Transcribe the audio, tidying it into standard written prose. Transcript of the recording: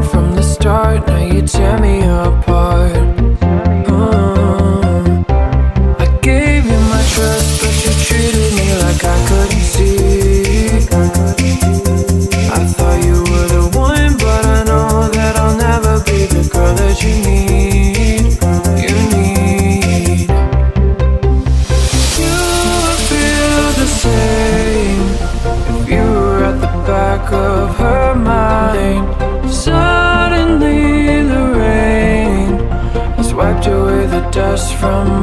from the start, now you tear me apart. I gave you my trust, but you treated me like I couldn't see. I thought you were the one, but I know that I'll never be the girl that you need. You need. You would feel the same if you were at the back of her mind. Suddenly the rain has wiped away the dust from